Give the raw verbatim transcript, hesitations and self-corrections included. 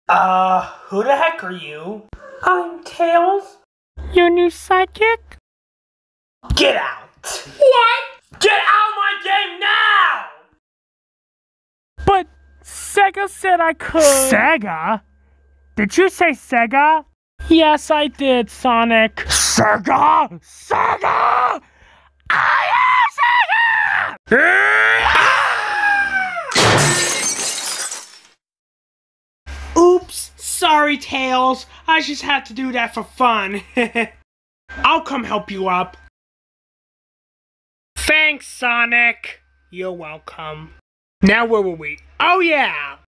Uh, who the heck are you? I'm Tails. Your new sidekick? Get out! What? Get out of my game now! But Sega said I could. Sega? Did you say Sega? Yes, I did, Sonic. Sega! Sega! I am Sega! Oops, sorry, Tails. I just had to do that for fun. I'll come help you up. Thanks, Sonic. You're welcome. Now where were we? Oh yeah!